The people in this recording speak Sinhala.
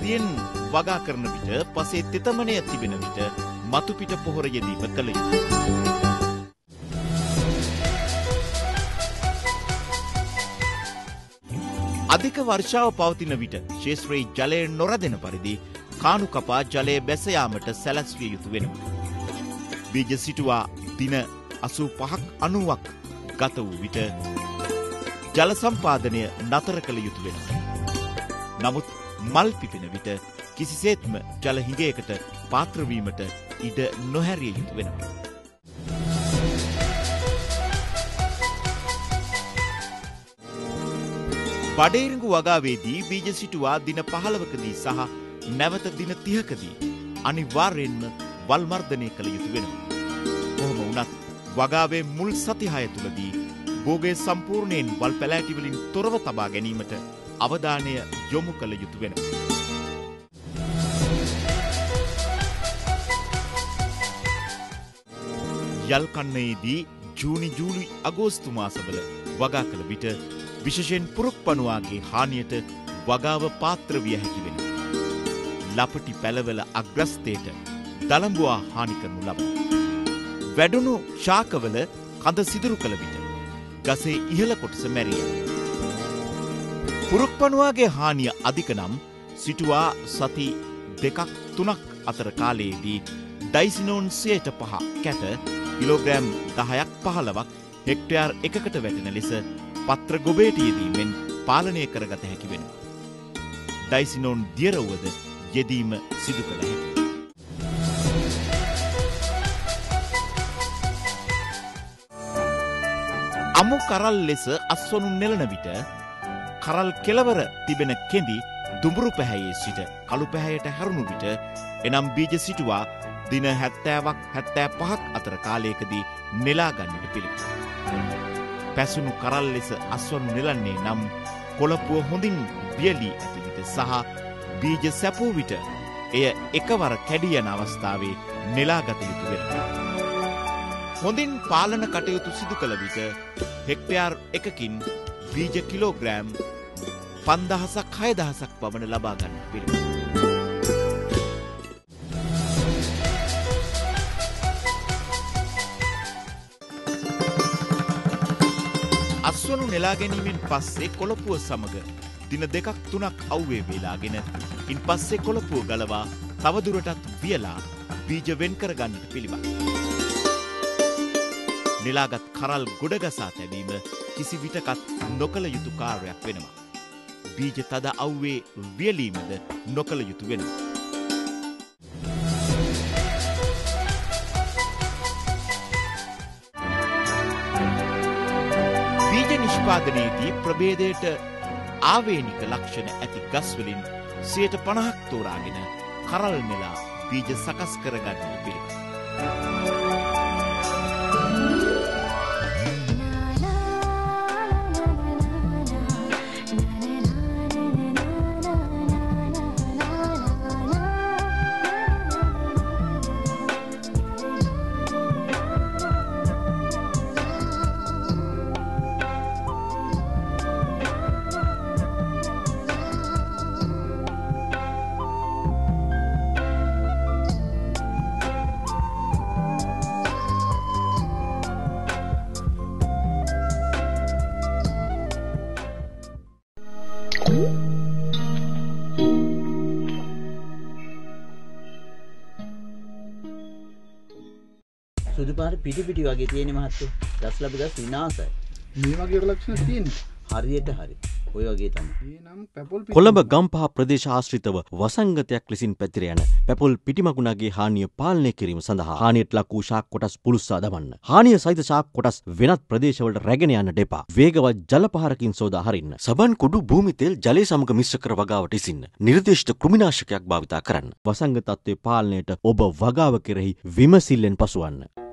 දියෙන් වගා කරන විට පසේ තෙතමනය තිබෙන විට මතු පිට පොහොර යෙදීම කළ යුතුය. අධික වර්ෂාව පවතින විට ක්ෂේත්‍රයේ ජලය නොරැඳෙන පරිදි කාණු කපා ජලය බැස යාමට සැලැස්විය යුතු වෙනවා. බීජ සිටුවා දින 85ක් 90ක් ගත වූ විට ජල සම්පාදනය නතර කළ යුතු වෙනවා. නමුත් මල් පිපෙන විට කිසිසේත්ම ජල හිඟයකට පාත්‍ර වීමට ඉඩ නොහැරිය යුතු වෙනවා. බඩේරිඟු වගාවේදී බීජ සිටුවා දින 15කදී සහ නැවත දින 30කදී අනිවාර්යෙන්ම වල් මර්ධනය කළ යුතු වෙනවා. කොහොම වුණත් වගාවේ මුල් සති 6 තුලදී භෝගය සම්පූර්ණයෙන් වල් පැලෑටි වලින් තොරව තබා ගැනීමට අවධානය යොමු කළ යුතු වෙනවා. යල් කන්නයේදී ජූනි ජූලි අගෝස්තු මාසවල වගා කළ විට විශේෂයෙන් පුරුක්පණුවාගේ හානියට වගාව පාත්‍ර විය හැකි වෙනවා. ලපටි පැලවල අග්‍රස්තයට දලඹුවා හානි කරනු ලබන. වැඩුණු ශාකවල කඳ සිදුරු කළ විට ගසේ ඉහළ කොටස මැරිය. පුරුක්පණුවාගේ හානිය අධික නම් සිටුවා සති 2-3ක් අතර කාලයේදී ඩයිසිනෝන් 105 කැට කිලෝග්‍රෑම් 10ක් 15ක් හෙක්ටයාර් එකකට වැටෙන ලෙස පත්‍ර ගොබේට යෙදීමෙන් පාලනය කරගත හැකි වෙනවා. ඩයිසිනෝන් දියරවුවද යෙදීම සිදු කළ හැකියි. අමු කරල් ලෙස අස්වනු නෙලන විට කරල් කෙලවර තිබෙන කෙඳි දුඹුරු පැහැයේ සිට කළු පැහැයට හැරුණු විට එනම් බීජ සිටුවා දින 70ක් 75ක් අතර කාලයකදී නෙලා ගන්නට පිළිගන්නවා. පැසුණු කරල් ලෙස අස්වනු නෙලන්නේ නම් කොළපුව හොඳින් බියලී ඇති විට සහ බීජ සැපූ විට එය එකවර කැඩී යන අවස්ථාවේ නෙලාගත යුතු වෙනවා. හොඳින් පාලන කටයුතු සිදු කළ විට හෙක්ටයාර් එකකින් බීජ කිලෝග්‍රෑම් 5000ක් 6000ක් පමණ ලබා ගන්නට පිළිගන්නවා. අස්වනු නෙලා ගැනීමෙන් පස්සේ කොළපුව සමග දින 2-3ක් අවුවේ වේලාගෙන ඉන් පස්සේ කොළපුව ගලවා තවදුරටත් වියලා බීජ වෙන් කර ගන්නට පිළිවන්. නෙලාගත් කරල් ගොඩගසා තැබීම කිසි විටකත් නොකළ යුතු කාර්යයක් වෙනවා. බීජ තද අවුවේ වියලීමද නොකළ යුතු වෙනවා. බීජ නිෂ්පාදනයේදී ප්‍රභේදයට ආවේනික ලක්ෂණ ඇති ගස් වලින් 50% තෝරාගෙන කරල් නෙලා බීජ සකස් කර ගන්නට පිළිගන්නවා. සුදු පාට පිටි වගේ තියෙන මහත්තයෝ. ගස් ලැබ ගස් විනාශයි. මේ වගේ ලක්ෂණ තියෙන්නේ. හරියට හරි. ඔය වගේ තමයි. එනම් පැපොල් කොළඹ ගම්පහ ප්‍රදේශ ආශ්‍රිතව වසංගතයක් ලෙසින් පැතිර යන පැපොල් පිටිමකුණගේ හානිය පාලනය කිරීම සඳහා හානියට ලක් වූ ශාක කොටස් පුළුස්සා දමන්න. හානිය සහිත ශාක කොටස් වෙනත් ප්‍රදේශවලට රැගෙන යන්නට එපා. වේගවත් ජල පහරකින් සෝදා හරින්න. සබන් කුඩු භූමි තෙල් ජලය සමග මිශ්‍ර කර වගාවට ඉසින්න. නිර්දිෂ්ට කෘමිනාශකයක් භාවිතා කරන්න. වසංගත තත්ත්වයේ පාලනයට ඔබ වගාව කෙරෙහි විමසිල්ලෙන් පසුවන්න.